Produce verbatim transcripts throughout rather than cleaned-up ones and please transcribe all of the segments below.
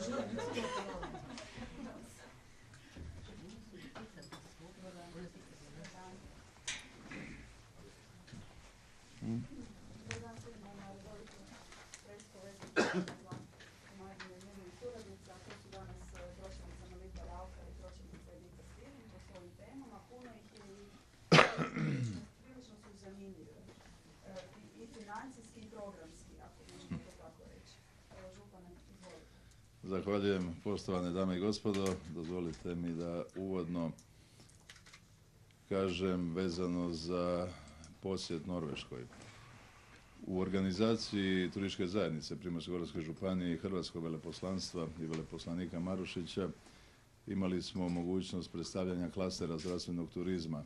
Zahvaljujem, poštovane dame i gospodo. Dozvolite mi da uvodno kažem vezano za posjet Norveškoj. U organizaciji Turističke zajednice Primorsko-goranske županije i Hrvatskog veleposlanstva i veleposlanika Marušića imali smo mogućnost predstavljanja klastera zdravstvenog turizma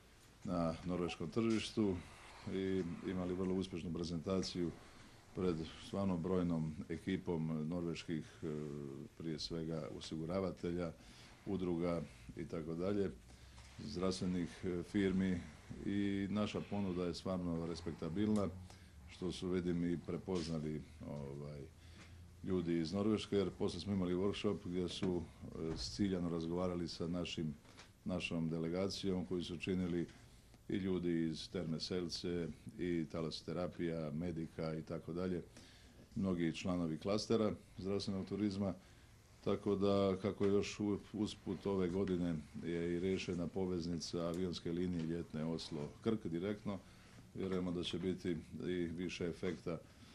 na norveškom tržištu i imali vrlo uspješnu prezentaciju pred stvarno brojnom ekipom norveških, prije svega osiguravatelja, udruga i tako dalje, zdravstvenih firmi, i naša ponuda je stvarno respektabilna, što su, vidim, i prepoznali ovaj, ljudi iz Norveške, jer poslije smo imali workshop gdje su ciljano razgovarali sa našim, našom delegacijom koju su činili i ljudi iz Terme Selce i talasoterapija, medika i tako dalje, mnogi članovi klastera zdravstvenog turizma, tako da kako je još usput ove godine je i riješena poveznica avionske linije ljetne Oslo-Krk direktno, vjerujemo da će biti i više efekta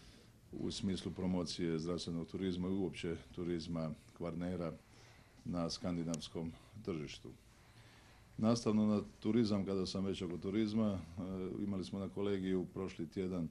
u smislu promocije zdravstvenog turizma i uopće turizma Kvarnera na skandinavskom tržištu. Nastavno na turizam, kada sam već oko turizma, imali smo na kolegiju prošli tjedan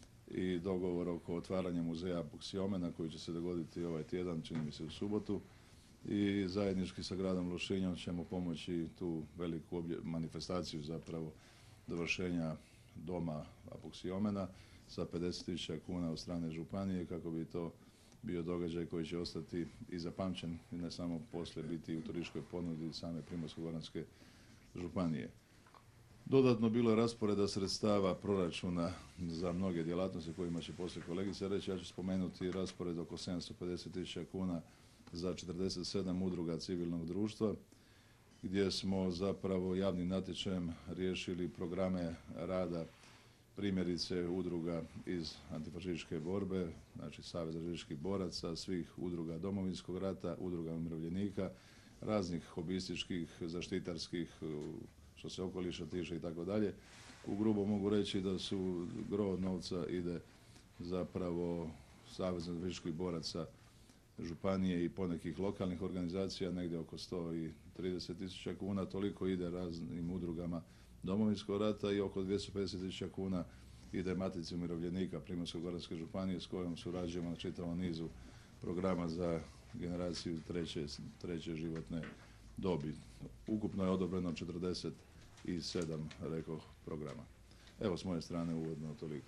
i dogovor oko otvaranja muzeja Apoksiomena koji će se dogoditi ovaj tjedan, čini mi se u subotu, i zajednički sa gradom Lošinjom ćemo pomoći tu veliku manifestaciju, zapravo dovršenja doma Apoksiomena sa pedeset tisuća kuna od strane županije, kako bi to bio događaj koji će ostati i zapamćen i ne samo poslije biti u turističkoj ponudi same Primorsko-goranske županije. Dodatno bilo je rasporeda sredstava proračuna za mnoge djelatnosti kojima će poslije kolegice reći. Ja ću spomenuti raspored oko sedamsto pedeset tisuća kuna za četrdeset sedam udruga civilnog društva, gdje smo zapravo javnim natječajem riješili programe rada, primjerice udruga iz antifašističke borbe, znači Savez fašističkih boraca, svih udruga Domovinskog rata, udruga umirovljenika, raznih hobističkih, zaštitarskih, što se okoliša tiče i tako dalje. U grubo mogu reći da su gro novca ide zapravo Saveza fašističkih boraca županije i ponekih lokalnih organizacija, negdje oko sto trideset tisuća kuna, toliko ide raznim udrugama Domovinskog rata i oko dvjesto pedeset tisuća kuna ide Matici umirovljenika Primorsko-goranske županije, s kojom surađujemo na čitavom nizu programa za generaciju treće, treće životne dobi. Ukupno je odobreno četrdeset sedam, rekoh, programa. Evo, s moje strane uvodno toliko.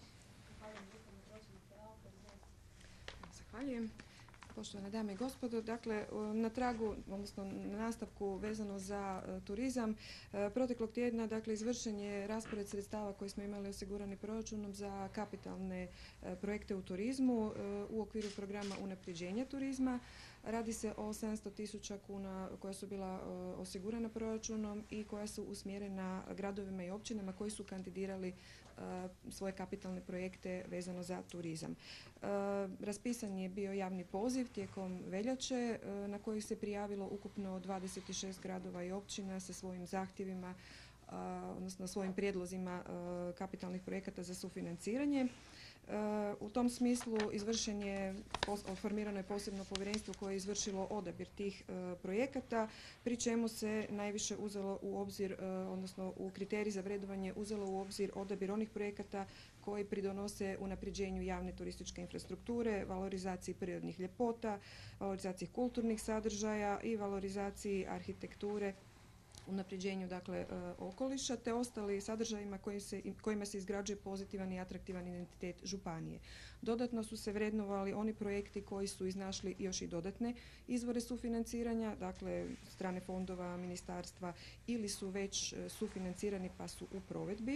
Zahvaljujem. Poštovane dame i gospodo, dakle na tragu, odnosno na nastavku vezano za uh, turizam, uh, proteklog tjedna dakle izvršen je raspored sredstava koji smo imali osigurani proračunom za kapitalne uh, projekte u turizmu uh, u okviru programa unapređenja turizma. Radi se o sedamsto tisuća kuna koja su bila uh, osigurana proračunom i koja su usmjerena gradovima i općinama koji su kandidirali svoje kapitalne projekte vezano za turizam. Raspisan je bio javni poziv tijekom veljače na koji se prijavilo ukupno dvadeset šest gradova i općina sa svojim zahtjevima, odnosno svojim prijedlozima kapitalnih projekata za sufinanciranje. U tom smislu izvršen je, formirano je posebno povjerenstvo koje je izvršilo odabir tih projekata, pri čemu se najviše uzelo u obzir, odnosno u kriterij za vrednovanje uzelo u obzir odabir onih projekata koji pridonose unapređenju javne turističke infrastrukture, valorizaciji prirodnih ljepota, valorizaciji kulturnih sadržaja i valorizaciji arhitekture, unapređenju dakle okoliša te ostali sadržajima koji se, kojima se izgrađuje pozitivan i atraktivan identitet županije. Dodatno su se vrednovali oni projekti koji su iznašli još i dodatne izvore sufinanciranja, dakle strane fondova, ministarstva ili su već sufinancirani pa su u provedbi.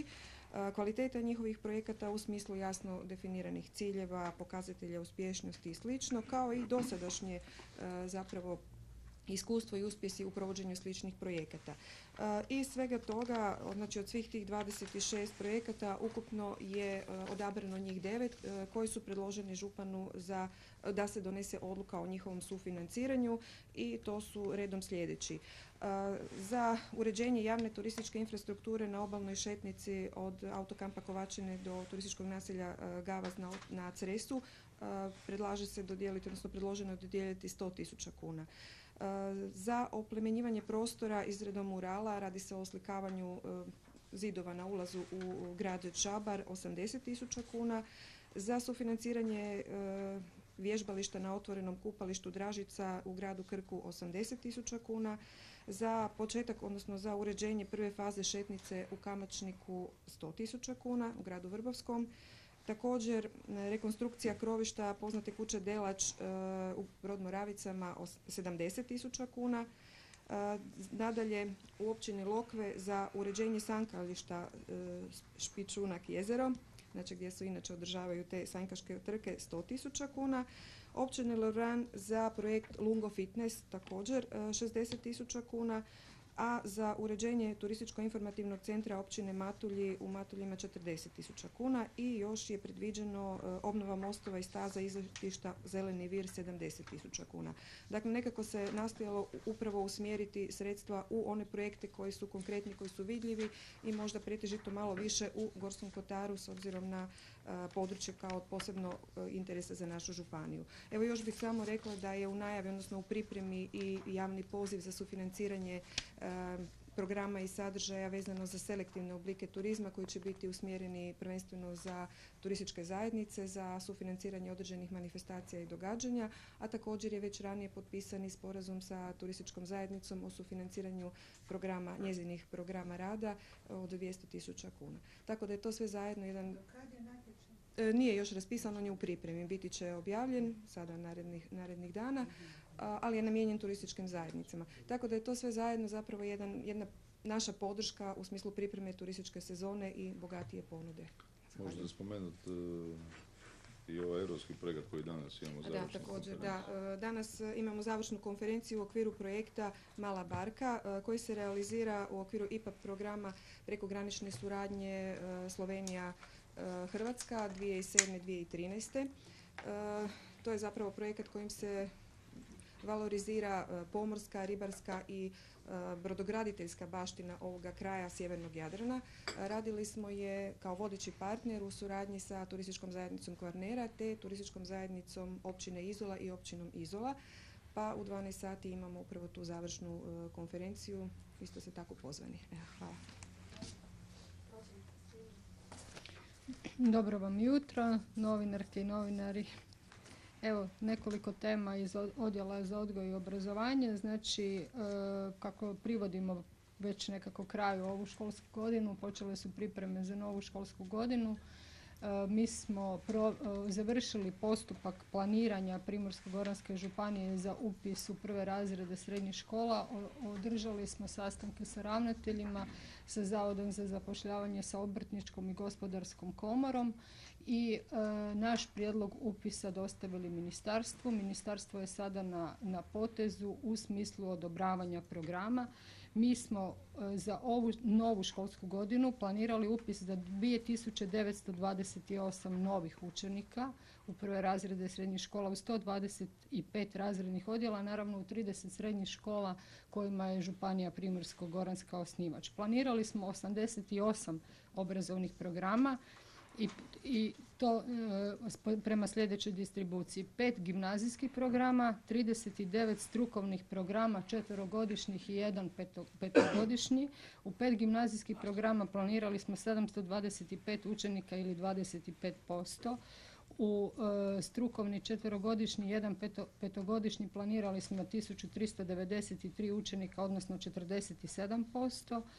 Kvaliteta njihovih projekata u smislu jasno definiranih ciljeva, pokazatelja uspješnosti i slično, kao i dosadašnje zapravo iskustvo i uspjesi u provođenju sličnih projekata. Iz svega toga, znači od svih tih dvadeset šest projekata, ukupno je odabrano njih devet koji su predloženi županu za, da se donese odluka o njihovom sufinanciranju i to su redom sljedeći. Za uređenje javne turističke infrastrukture na obalnoj šetnici od autokampa Kovačine do turističkog naselja Gavaz na, na Cresu predlaže se dodijeliti, odnosno predloženo je dodijeliti sto tisuća kuna. Za oplemenjivanje prostora izradom murala, radi se o oslikavanju zidova na ulazu u grad Čabar, osamdeset tisuća kuna. Za sufinanciranje vježbališta na otvorenom kupalištu Dražica u gradu Krku osamdeset tisuća kuna. Za početak, odnosno za uređenje prve faze šetnice u Kamačniku sto tisuća kuna u gradu Vrbovskom. Također rekonstrukcija krovišta poznate kuće Delač u Brodmoravicama sedamdeset tisuća kuna. Nadalje u općini Lokve za uređenje sankališta Špičunak jezero, znači gdje se inače održavaju te sankaške trke, sto tisuća kuna. Općine Lovran za projekt Lungo Fitness također šezdeset tisuća kuna. A za uređenje turističko-informativnog centra općine Matulji u Matuljima četrdeset tisuća kuna i još je predviđeno obnova mostova i staza izletišta Zeleni vir sedamdeset tisuća kuna. Dakle, nekako se nastojalo upravo usmjeriti sredstva u one projekte koji su konkretni, koji su vidljivi i možda pretežito malo više u Gorskom kotaru s obzirom na područje kao od posebno interesa za našu županiju. Evo još bih samo rekla da je u najavi, odnosno u pripremi i javni poziv za sufinanciranje programa i sadržaja vezano za selektivne oblike turizma koji će biti usmjereni prvenstveno za turističke zajednice, za sufinanciranje određenih manifestacija i događanja, a također je već ranije potpisani sporazum sa turističkom zajednicom o sufinanciranju programa, njezinih programa rada od dvjesto tisuća kuna. Tako da je to sve zajedno jedan... Nije još raspisan, on je u pripremi, biti će objavljen sada narednih, narednih dana, ali je namijenjen turističkim zajednicama. Tako da je to sve zajedno zapravo jedan, jedna naša podrška u smislu pripreme turističke sezone i bogatije ponude. Možete spomenuti uh, i ovaj europski projekt koji danas imamo završnu Da, također, konferenciju. da. Danas imamo završnu konferenciju u okviru projekta Mala barka koji se realizira u okviru I P A P programa prekogranične suradnje Slovenija Hrvatska dvije tisuće sedme do dvije tisuće trinaeste. To je zapravo projekat kojim se valorizira pomorska, ribarska i brodograditeljska baština ovoga kraja sjevernog Jadrana. Radili smo je kao vodeći partner u suradnji sa turističkom zajednicom Kvarnera te turističkom zajednicom općine Izola i općinom Izola. Pa u dvanaest sati imamo upravo tu završnu konferenciju. Isto ste tako pozvani. Evo, hvala. Dobro vam jutro, novinarke i novinari. Evo nekoliko tema iz Odjela za odgoj i obrazovanje. Znači, kako privodimo već nekako kraju ovu školsku godinu, počele su pripreme za novu školsku godinu. Mi smo pro, završili postupak planiranja Primorsko-goranske županije za upis u prve razrede srednjih škola. Održali smo sastanke sa ravnateljima, sa Zavodom za zapošljavanje, sa Obrtničkom i Gospodarskom komorom i e, naš prijedlog upisa dostavili ministarstvu. Ministarstvo je sada na, na potezu u smislu odobravanja programa. Mi smo e, za ovu novu školsku godinu planirali upis za dvije tisuće devetsto dvadeset osam novih učenika u prve razrede srednjih škola u sto dvadeset pet razrednih odjela, naravno u trideset srednjih škola kojima je Županija Primorsko-goranska osnivač. Planirali smo osamdeset osam obrazovnih programa i, i to e, prema sljedećoj distribuciji: pet gimnazijskih programa, trideset devet strukovnih programa četverogodišnjih i jedan peto, petogodišnji. U pet gimnazijskih programa planirali smo sedamsto dvadeset pet učenika ili dvadeset pet posto. U e, strukovni četverogodišnji i jedan peto, petogodišnji planirali smo tisuću tristo devedeset tri učenika, odnosno četrdeset sedam posto.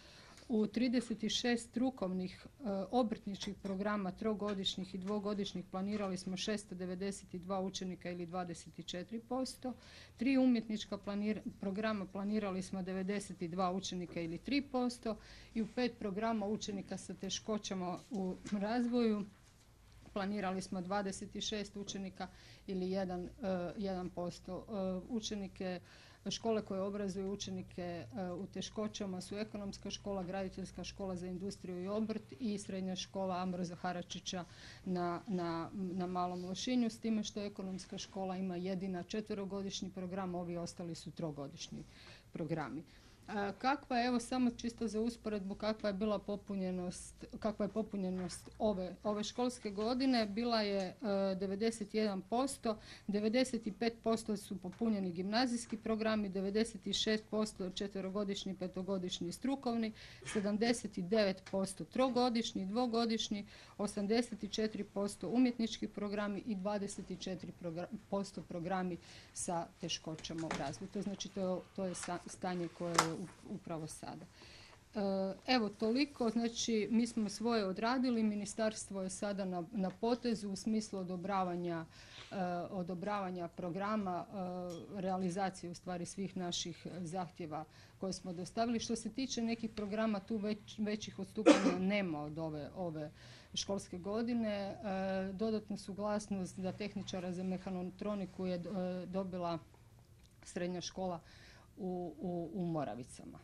U trideset šest strukovnih e, obrtničkih programa trogodišnjih i dvogodišnjih planirali smo šesto devedeset dva učenika ili dvadeset četiri posto. Tri umjetnička planir, programa planirali smo devedeset dva učenika ili tri posto i u pet programa učenika sa teškoćama u razvoju planirali smo dvadeset šest učenika ili jedan posto. Učenike škole koje obrazuju učenike u teškoćama su Ekonomska škola, Graditeljska škola za industriju i obrt i Srednja škola Ambroza Haračića na, na, na Malom Lošinju, s time što Ekonomska škola ima jedina četverogodišnji program, ovi ostali su trogodišnji programi. Kakva je, evo samo čisto za usporedbu, kakva je bila popunjenost, kakva je popunjenost ove, ove školske godine, bila je uh, devedeset jedan posto, devedeset pet posto su popunjeni gimnazijski programi, devedeset šest posto četverogodišnji, petogodišnji strukovni, sedamdeset devet posto trogodišnji, dvogodišnji, osamdeset četiri posto umjetnički programi i dvadeset četiri posto programi sa teškoćama u razvoju. To znači to, to je stanje koje je upravo sada. Evo toliko, znači mi smo svoje odradili, ministarstvo je sada na, na potezu u smislu odobravanja, eh, odobravanja programa, eh, realizacije u stvari svih naših zahtjeva koje smo dostavili. Što se tiče nekih programa, tu već, većih odstupanja nema od ove, ove školske godine. Eh, dodatnu suglasnost za tehničara za mehanotroniku je eh, dobila srednja škola U, u, u Moravicama.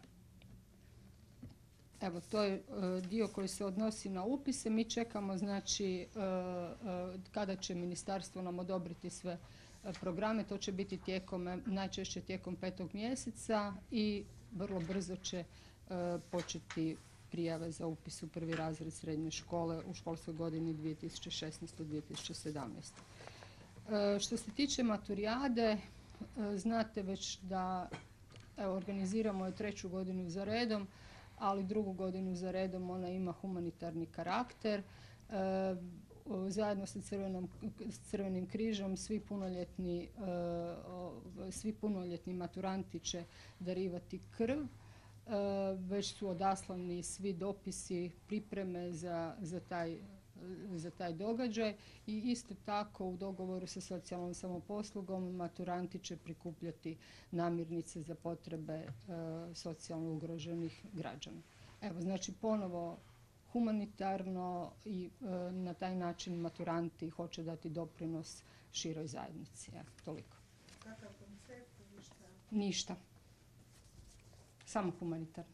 Evo, to je uh, dio koji se odnosi na upise. Mi čekamo, znači, uh, uh, kada će ministarstvo nam odobriti sve uh, programe. To će biti tijekom, najčešće tijekom petog mjeseca i vrlo brzo će uh, početi prijave za upis u prvi razred srednje škole u školskoj godini dvije tisuće šesnaeste dvije tisuće sedamnaeste. Uh, što se tiče maturijade, uh, znate već da evo, organiziramo je treću godinu za redom, ali drugu godinu za redom ona ima humanitarni karakter. E, zajedno sa Crvenom, Crvenim križom svi punoljetni, e, svi punoljetni maturanti će darivati krv. E, već su odaslani svi dopisi, pripreme za, za taj za taj događaj i isto tako u dogovoru sa socijalnom samoposlugom maturanti će prikupljati namirnice za potrebe e, socijalno ugroženih građana. Evo, znači ponovo humanitarno i e, na taj način maturanti hoće dati doprinos široj zajednici. Evo, toliko. Kakav koncept? Ništa? Ništa. Samo humanitarno.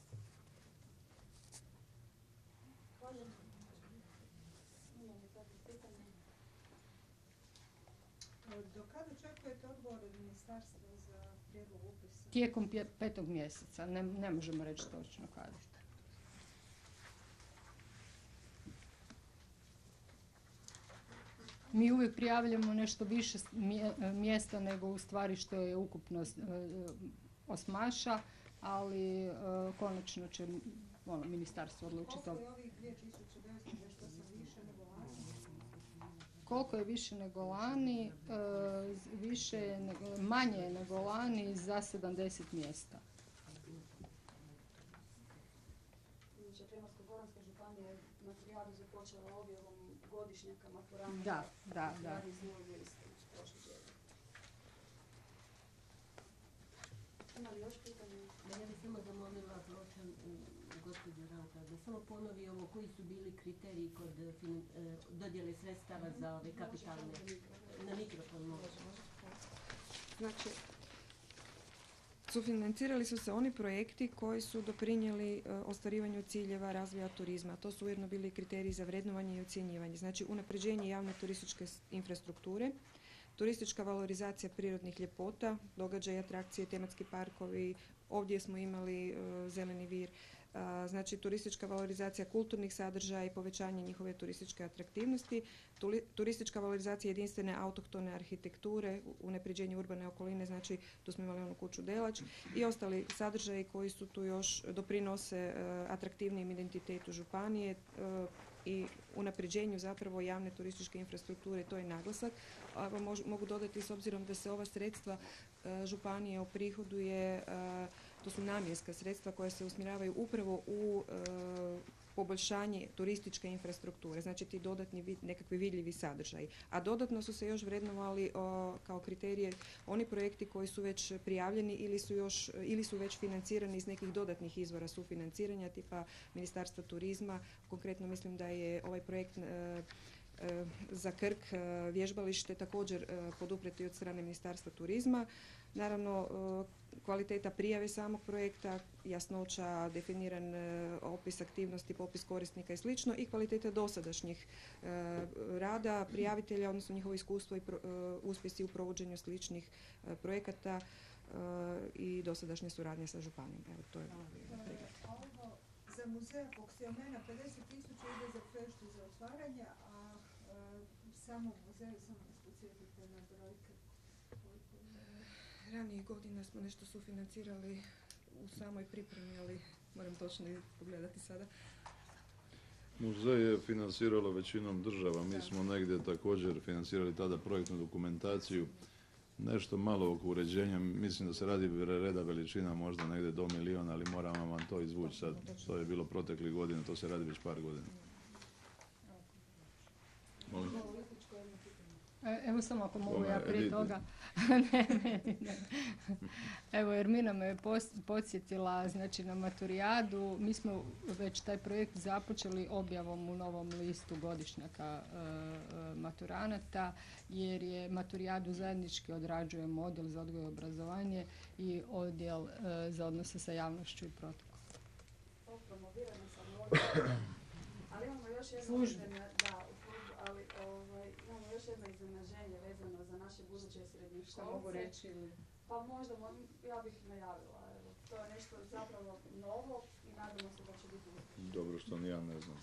Do kada očekujete odgovor od ministarstva za prijedlog upisa? Tijekom petog mjeseca, ne, ne možemo reći točno kada. Mi uvijek prijavljamo nešto više mjesta nego u stvari što je ukupno osmaša, ali konačno će ono, ministarstvo odlučiti. Koliko je ovih dvije tisuće devetsto dvadeset osam više nego lani? Koliko je više nego lani? Više je nego, manje je nego lani za sedamdeset mjesta. Znači, Primorsko-goranska županija je materijal započela objavom godišnjaka maturanta. Da, da, da. Ima li još pitanja? Ja bih samo zamolila pročan gospođu Ranka da samo ponovi ovo koji su bili kriteriji kod fin, dodjele sredstava za ove kapitalne. Na mikrofon može. Znači, sufinancirali su se oni projekti koji su doprinijeli uh, ostvarivanju ciljeva razvoja turizma. To su ujedno bili kriteriji za vrednovanje i ocjenjivanje. Znači, unapređenje javne turističke infrastrukture, turistička valorizacija prirodnih ljepota, događaji, atrakcije, tematski parkovi. Ovdje smo imali uh, zeleni vir. Uh, znači, turistička valorizacija kulturnih sadržaja i povećanje njihove turističke atraktivnosti, Tuli, turistička valorizacija jedinstvene autohtone arhitekture, unapređenje urbane okoline, znači tu smo imali onu kuću Delač i ostali sadržaji koji su tu još doprinose uh, atraktivnijem identitetu županije uh, i unapređenju zapravo javne turističke infrastrukture, to je naglasak. Evo, mož, mogu dodati s obzirom da se ova sredstva uh, županije oprihoduje uh, to su namjenska sredstva koja se usmjeravaju upravo u e, poboljšanje turističke infrastrukture, znači ti dodatni vid, nekakvi vidljivi sadržaji. A dodatno su se još vrednovali o, kao kriterije oni projekti koji su već prijavljeni ili su, još, ili su već financirani iz nekih dodatnih izvora sufinanciranja tipa Ministarstva turizma. Konkretno mislim da je ovaj projekt e, e, za Krk e, vježbalište također e, podupreti od strane Ministarstva turizma. Naravno, kvaliteta prijave samog projekta, jasnoća, definiran opis aktivnosti, popis korisnika i slično i kvaliteta dosadašnjih rada prijavitelja, odnosno njihovo iskustvo i uspjesi u provođenju sličnih projekata i dosadašnje suradnje sa županijom. Evo, to je Ovo za muzej Apoksiomena pedeset tisuća ide za feštu za otvaranje, a samo muzej, samo nas podsjetite na brojke. Ranijih godina smo nešto sufinancirali u samoj pripremi, ali moram točno i pogledati sada. Muzej je financiralo većinom država. Mi smo negdje također financirali tada projektnu dokumentaciju. Nešto malo oko uređenja, mislim da se radi reda veličina možda negdje do milijuna, ali moram vam to izvući sad. To je bilo proteklih godina, to se radi već par godina. Molim? Evo samo ako mogu ja prije toga. ne, ne, ne. Evo Ermina me podsjetila znači, na maturijadu. Mi smo već taj projekt započeli objavom u novom listu godišnjaka e, e, maturanata jer je maturijadu zajednički odrađujemo odjel za odgoj i obrazovanje i odjel e, za odnose sa javnošću i protokol. Promovirano sam ovdje, ali imamo još jedno iznenađenje, da, u službu, ali ovaj, imamo još jedno iznenađenje vezano za naše buduće srednje školce. Šta mogu reći ili? Pa možda, ja bih najavila, evo. To je nešto zapravo novo i nadamo se da će biti uspješno. Dobro što ni ja ne znam.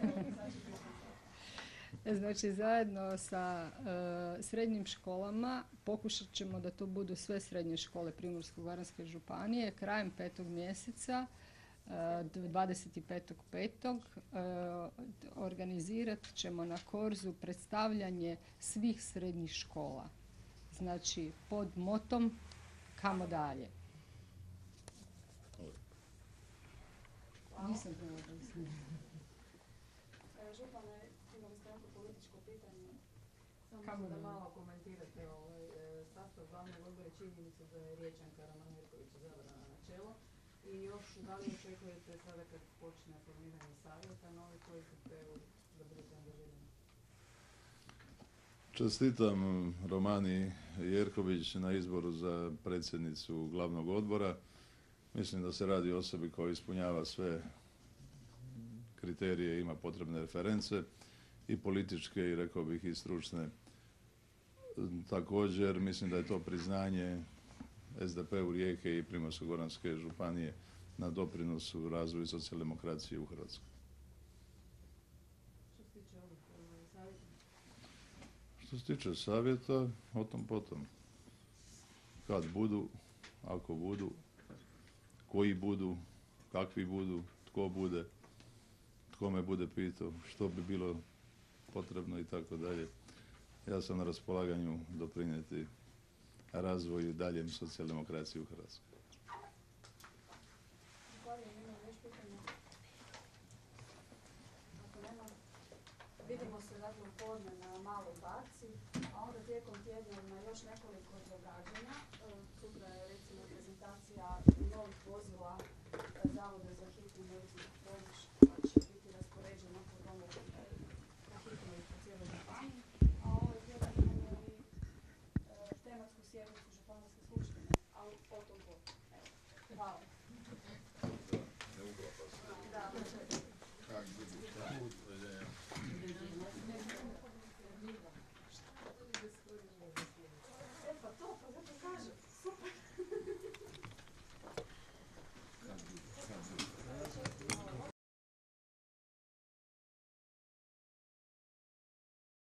Znači zajedno sa uh, srednjim školama pokušat ćemo da to budu sve srednje škole Primorsko-goranske županije krajem petog mjeseca dvadeset petog petog organizirat ćemo na Korzu predstavljanje svih srednjih škola. Znači pod motom kamo dalje. Nisam govorila. Župane, imali ste neko političko pitanje. Samo da malo komentirate ovaj sastav glavnog odbora, činjenicu da je Riječanka Romana Jerković izabrana na čelo. I još da li očekujete sada kad počne formiranje savjeta novi koji su te da budete angažirani? Čestitam Romani Jerković na izboru za predsjednicu glavnog odbora. Mislim da se radi o osobi koja ispunjava sve kriterije, ima potrebne reference i političke i rekao bih i stručne. Također mislim da je to priznanje S D P-u Rijeke i Primorsko-goranske županije na doprinosu razvoju socijaldemokracije u Hrvatskoj. Što se tiče ovih savjeta? Što se tiče savjeta, o tom potom. Kad budu, ako budu, koji budu, kakvi budu, tko bude, tko me bude pitao, što bi bilo potrebno i tako dalje. Ja sam na raspolaganju doprinijeti razvoju i daljem socijaldemokracije u Hrvatskoj. Zahvaljujem, imam još pitanja. Ako nema, vidimo se dakle u podne na maloj barci, a onda tijekom tjedna na još nekoliko događanja. Sutra je recimo prezentacija novih vozila Zavoda za hitnu medicinsku pomoć koja će biti raspoređena po domu na hitnu i po cijeloj županiji. A ovaj tjedan imamo i tematsku sjednicu županijske skupštine, ali o tom potom. Evo, hvala. Da,